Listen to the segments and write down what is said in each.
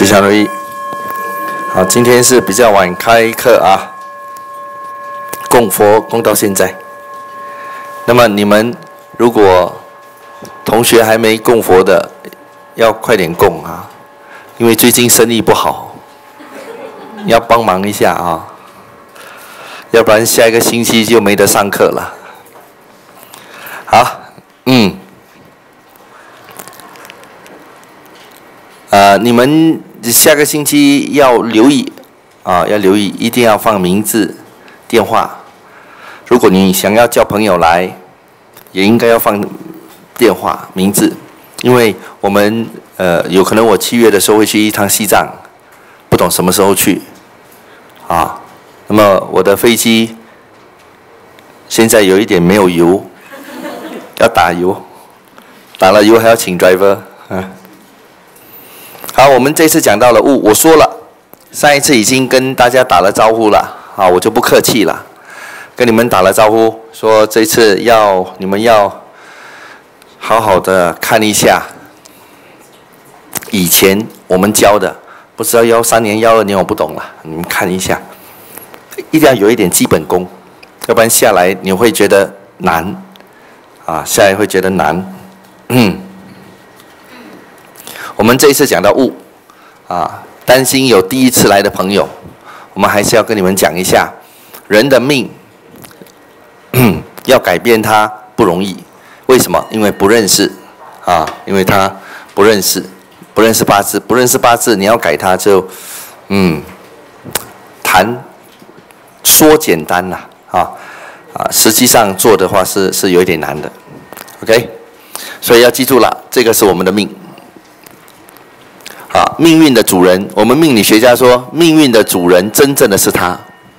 吉祥如意。好，今天是比较晚开课啊，供佛供到现在。那么你们如果同学还没供佛的，要快点供啊，因为最近生意不好，要帮忙一下啊，要不然下一个星期就没得上课了。好，你们下个星期要留意啊，要留意，一定要放名字、电话。如果你想要叫朋友来，也应该要放电话、名字，因为我们有可能我7月的时候会去一趟西藏，不懂什么时候去啊。那么我的飞机现在有一点没有油，要打油，打了油还要请 driver 啊。好，我们这次讲到了物，我说了，上一次已经跟大家打了招呼了，啊，我就不客气了，跟你们打了招呼，说这次你们要好好的看一下以前我们教的，不知道13年、12年我不懂了，你们看一下，一定要有一点基本功，要不然下来你会觉得难，啊，下来会觉得难，我们这一次讲到物，啊，担心有第一次来的朋友，我们还是要跟你们讲一下，人的命，要改变它不容易，为什么？因为不认识，啊，因为他不认识八字，不认识八字，你要改它就，说简单啦，实际上做的话是有一点难的 ，OK， 所以要记住了，这个是我们的命。命运的主人，我们命理学家说，命运的主人真正的是他，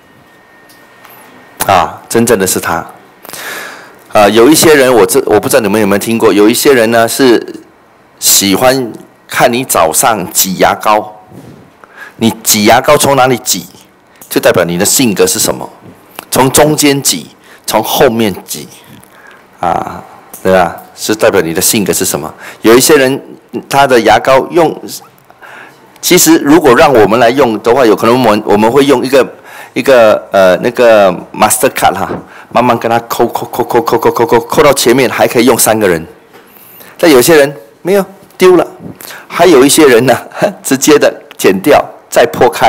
真正的是他。有一些人，我不知道你们有没有听过，有一些人呢是喜欢看你早上挤牙膏，你挤牙膏从哪里挤，就代表你的性格是什么，从中间挤，从后面挤，对吧？是代表你的性格是什么。有一些人他的牙膏用。其实，如果让我们来用的话，有可能我们会用一个那个 master card 慢慢跟他抠到前面，还可以用3个人。但有些人没有丢了，还有一些人呢，直接的剪掉再破开，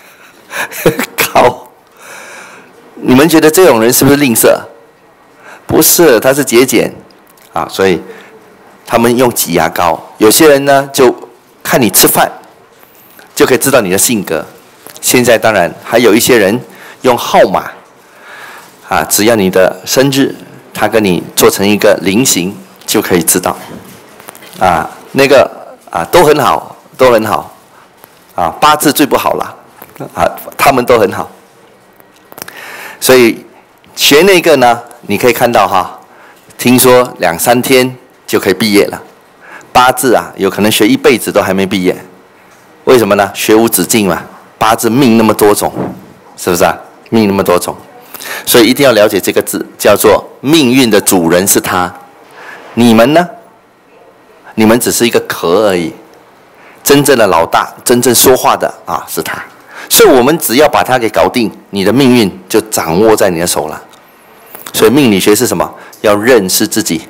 靠！你们觉得这种人是不是吝啬？不是，他是节俭所以他们用挤牙膏。有些人呢，就看你吃饭。就可以知道你的性格。现在当然还有一些人用号码，只要你的生日，他跟你做成一个菱形就可以知道，那个都很好，都很好，八字最不好了，他们都很好。所以学那个呢，你可以看到听说2、3天就可以毕业了，八字有可能学一辈子都还没毕业。为什么呢？学无止境嘛，八字命那么多种，是不是命那么多种，所以一定要了解这个字，叫做命运的主人是他。你们呢？你们只是一个壳而已，真正的老大，真正说话的是他。所以我们只要把他给搞定，你的命运就掌握在你的手了。所以命理学是什么？要认识自己。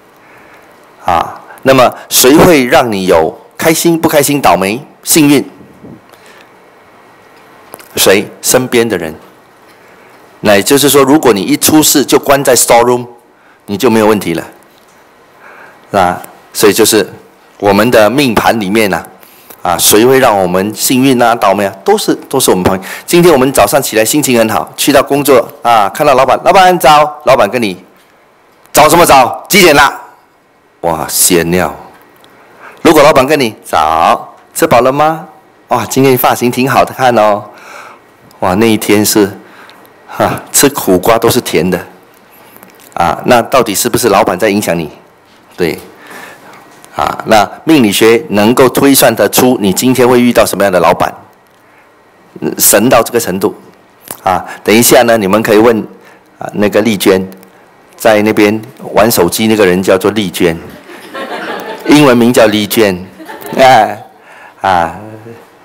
那么谁会让你有开心、不开心、倒霉、幸运？谁？身边的人。那也就是说，如果你一出事就关在 storeroom， 你就没有问题了。所以就是我们的命盘里面谁会让我们幸运倒霉都是我们朋友。今天我们早上起来心情很好，去到工作看到老板早，老板跟你早什么早？几点啦？哇，闲了。如果老板跟你早，吃饱了吗？哇，今天发型挺好的看哦。哇，那一天是吃苦瓜都是甜的那到底是不是老板在影响你？对那命理学能够推算得出你今天会遇到什么样的老板，神到这个程度等一下呢，你们可以问那个丽娟，在那边玩手机那个人叫做丽娟，英文名叫丽娟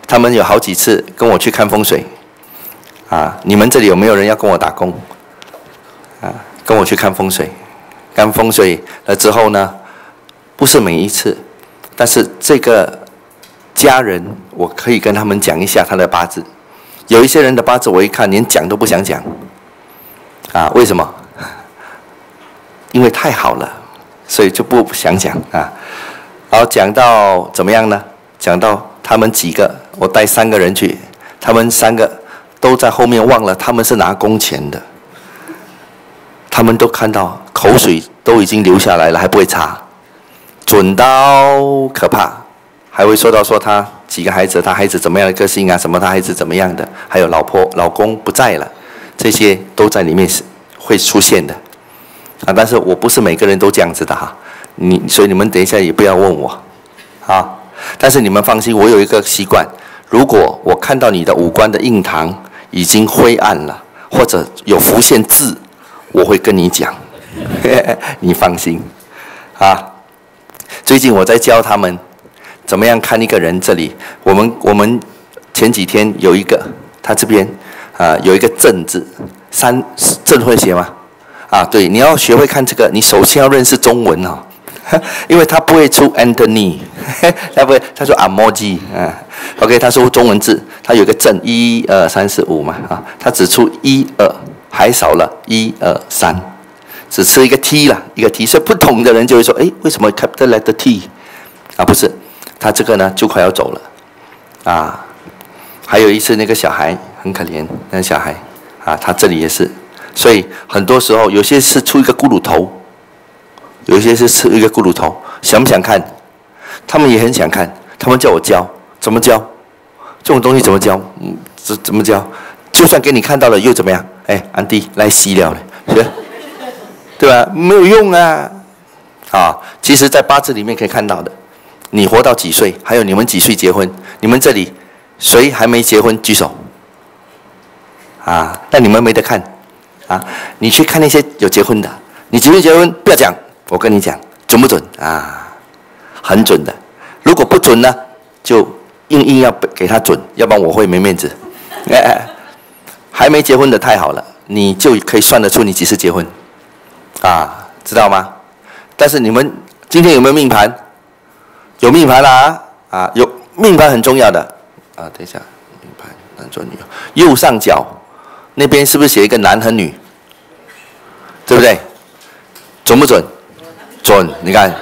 他们有好几次跟我去看风水，啊，你们这里有没有人要跟我打工？啊，跟我去看风水，看风水了之后呢，不是每一次，但是这个家人我可以跟他们讲一下他的八字。有一些人的八字我一看连讲都不想讲，啊，为什么？因为太好了，所以就不想讲啊。然后讲到怎么样呢？讲到他们几个，我带3个人去，他们3个都在后面忘了他们是拿工钱的，他们都看到口水都已经流下来了，还不会擦，准到可怕，还会说到说他几个孩子，他孩子怎么样的个性啊，什么他孩子怎么样的，还有老公不在了，这些都在里面会出现的，啊，但是我不是每个人都这样子的哈，所以你们等一下也不要问我，啊，但是你们放心，我有一个习惯，如果我看到你的五官的印堂已经灰暗了，或者有浮现字，我会跟你讲，你放心，啊，最近我在教他们怎么样看一个人。这里我们前几天有一个，他这边有一个正字，正会写吗？啊，对，你要学会看这个，你首先要认识中文哦，因为他不会出 Anthony， 他不会，他说 Amoji， OK， 他说中文字，他有个正1、2、3、4、5嘛，啊，他只出1、2，还少了1、2、3，只吃一个 T 啦，一个 T， 所以不懂的人就会说，诶，为什么 capital letter T？ 啊，不是，他这个呢就快要走了，啊，还有一次那个小孩很可怜，那个小孩啊，他这里也是，所以很多时候有些是出一个咕噜头，有一些是出一个咕噜头，想不想看？他们也很想看，他们叫我教，怎么教？这种东西怎么教？怎么教？就算给你看到了又怎么样？哎，安迪来洗了嘞，对吧？没有用啊！啊，其实，在八字里面可以看到的，你活到几岁，还有你们几岁结婚？你们这里谁还没结婚？举手。啊，那你们没得看啊！你去看那些有结婚的，你几岁结婚？不要讲，我跟你讲，准不准啊？很准的。如果不准呢，就硬要给他准，要不然我会没面子。还没结婚的太好了，你就可以算得出你几时结婚，啊，知道吗？但是你们今天有没有命盘？有命盘啦，啊，有命盘很重要的啊。等一下，命盘男左女右，右上角那边是不是写一个男和女？对不对？准不准？准，你看。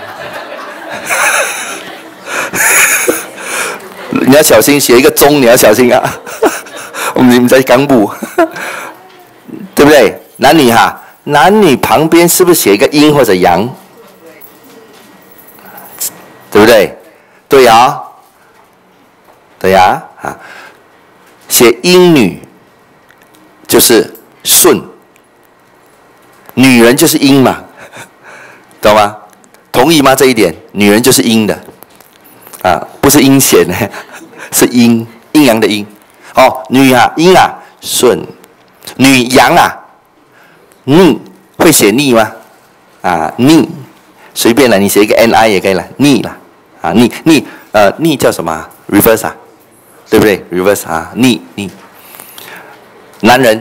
你要小心，写一个中，你要小心啊！你们在冈部，对不对？男女哈，男女旁边是不是写一个阴或者阳？对不对？对呀，对呀，啊，写阴女就是顺，女人就是阴嘛，懂吗？同意吗？这一点，女人就是阴的，啊，不是阴险，是阴阳的阴。哦，女啊，阴啊，顺；女阳啊，逆，会写逆吗？啊，逆，随便了，你写一个 ni 也可以了，逆了，啊，逆叫什么 ？reverse 啊，对不对 ？reverse 啊，逆。男人，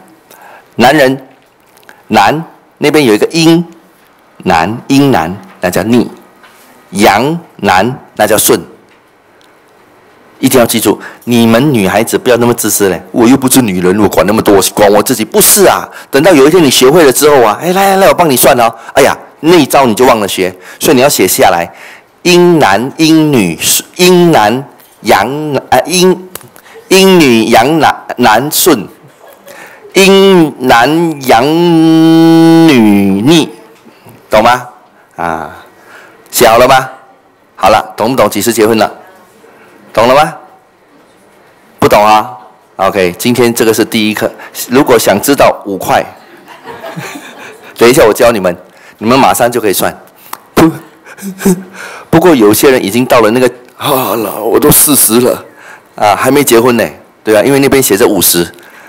男那边有一个阴男，那叫逆；阳男那叫顺。一定要记住，你们女孩子不要那么自私嘞！我又不是女人，我管那么多，管我自己不是啊！等到有一天你学会了之后啊，哎，来，我帮你算哦。哎呀，那一招你就忘了学，所以你要写下来：阴男、阴女、阴男阳阴女阳男顺，阴男阳女逆，懂吗？啊，写好了吗？好了，懂不懂？几时结婚了？懂了吗？不懂啊 ？OK， 今天这个是第一课。如果想知道5块，等一下我教你们，你们马上就可以算。不过有些人已经到了那个我都40了啊，还没结婚呢，对吧？因为那边写着50，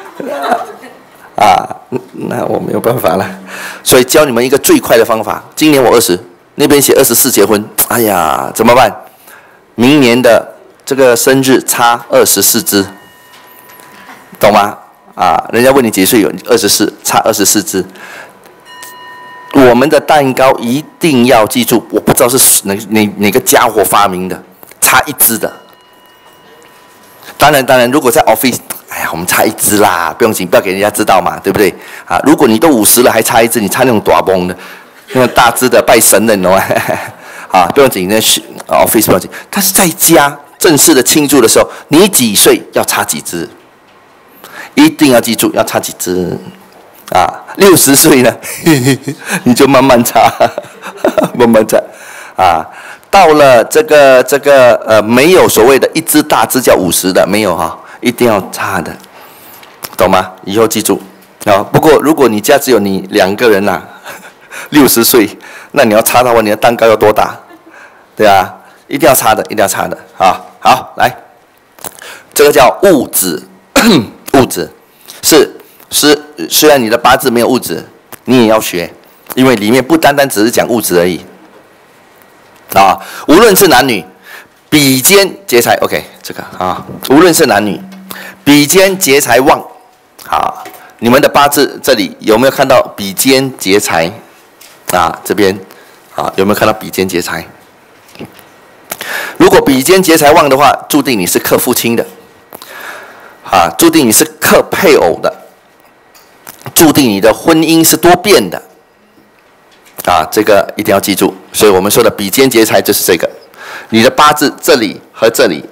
啊，那我没有办法了。所以教你们一个最快的方法。今年我20，那边写24结婚，哎呀，怎么办？明年的这个生日差24只，懂吗？啊，人家问你几岁，有24，差24只。我们的蛋糕一定要记住，我不知道是哪个家伙发明的，差1只的。当然，如果在 office， 哎呀，我们差1只啦，不用紧，不要给人家知道嘛，对不对？啊，如果你都50了还差1只，你差那种大崩的，那种大只的拜神的，你懂吗？啊，不用紧，那是 office 不用紧。但是在家正式的庆祝的时候，你几岁要插几支，一定要记住要插几支。啊，60岁呢，你就慢慢插，慢慢插。啊，到了这个没有所谓的1支大支叫50的，没有哈，一定要插的，懂吗？以后记住啊。不过如果你家只有你2个人呐，60岁，那你要插的话，你的蛋糕要多大？对啊，一定要插的，一定要插的啊。好，来，这个叫物质，物质是虽然你的八字没有物质，你也要学，因为里面不单单只是讲物质而已。啊，无论是男女，比肩劫财 ，OK， 这个啊，无论是男女，比肩劫财旺，好，你们的八字这里有没有看到比肩劫财？啊，这边啊，有没有看到比肩劫财？如果比肩劫财旺的话，注定你是克父亲的，啊，注定你是克配偶的，注定你的婚姻是多变的。啊，这个一定要记住。所以我们说的比肩劫财就是这个，你的八字这里和这里，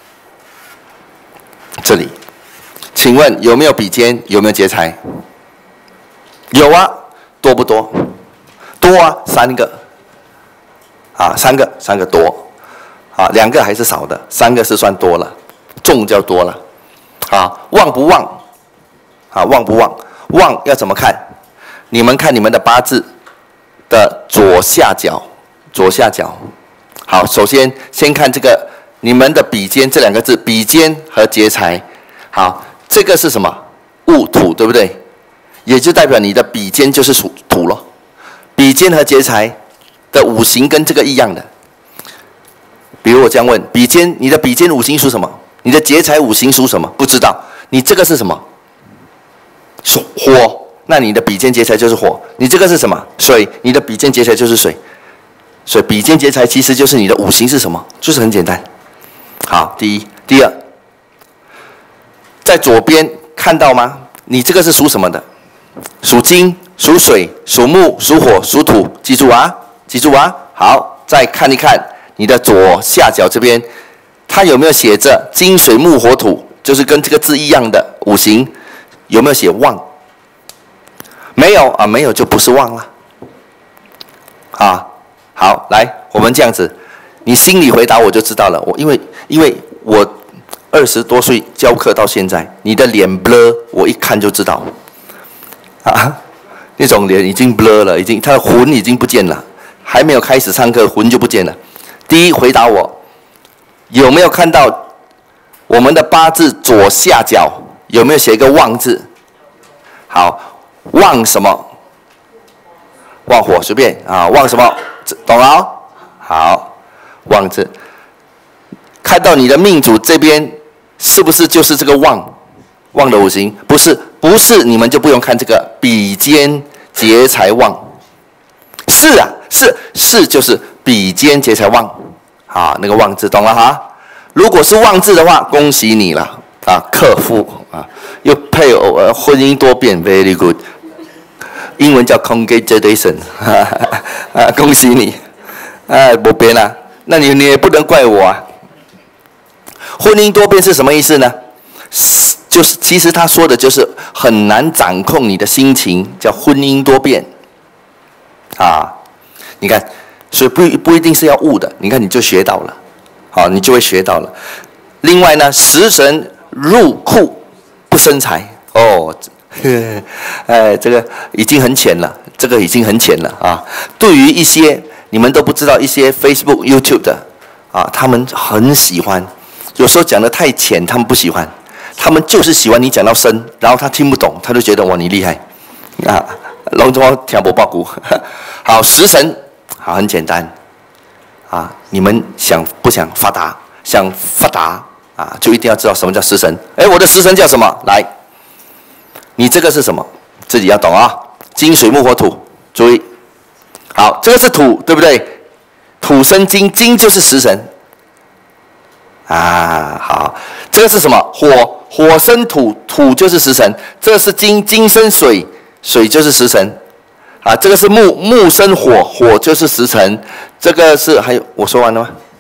这里，请问有没有比肩？有没有劫财？有啊，多不多？多啊，3个。啊，3个多。啊，2个还是少的，3个是算多了，重就多了。啊，旺不旺？啊，旺不旺？旺要怎么看？你们看你们的八字的左下角，左下角。好，首先先看这个你们的比肩这2个字，比肩和劫财。好，这个是什么？戊土，对不对？也就代表你的比肩就是属土咯。比肩和劫财的五行跟这个一样的。比如我这样问，比肩，你的比肩五行属什么？你的劫财五行属什么？不知道。你这个是什么？属火。那你的比肩劫财就是火，你这个是什么？水，你的比肩劫财就是水，所以比肩劫财其实就是你的五行是什么，就是很简单。好，第一，第二，在左边看到吗？你这个是属什么的？属金、属水、属木、属火、属土，记住啊，记住啊。好，再看一看你的左下角这边，它有没有写着金水木火土，就是跟这个字一样的五行，有没有写旺？没有啊，没有就不是旺了。啊，好，来，我们这样子，你心里回答我就知道了。因为我20多岁教课到现在，你的脸 blur， 我一看就知道。啊，那种脸已经 blur 了，他的魂已经不见了，还没有开始上课，魂就不见了。第一，回答我，有没有看到我们的八字左下角有没有写一个旺字？好。旺什么？旺火，随便啊，旺什么？懂了哦？好，旺字，看到你的命主这边是不是就是这个旺？旺的五行？不是，不是，你们就不用看这个比肩劫财旺。是啊，是就是比肩劫财旺。啊，那个旺字懂了哈？如果是旺字的话，恭喜你了啊，克夫啊，又配偶婚姻多变 ，very good。英文叫 congratulation， 啊，恭喜你，啊，不变啦，那你也不能怪我啊。婚姻多变是什么意思呢？就是其实他说的就是很难掌控你的心情，叫婚姻多变。啊，你看，所以不一定是要悟的，你看你就学到了，好，你就会学到了。另外呢，食神入库不生财哦。这个已经很浅了，这个已经很浅了啊！对于一些你们都不知道一些 Facebook、YouTube 的啊，他们很喜欢，有时候讲的太浅，他们不喜欢，他们就是喜欢你讲到深，然后他听不懂，他就觉得哇你厉害啊，龙中听不报股。好，食神好很简单啊，你们想不想发达？ 想发达啊，就一定要知道什么叫食神。哎，我的食神叫什么？来，你这个是什么？自己要懂啊。金水木火土，注意。好，这个是土，对不对？土生金，金就是食神。啊，好，这个是什么？火，火生土，土就是食神。这个是金，金生水，水就是食神。啊，这个是木，木生火，火就是食神。这个是还有我说完了吗？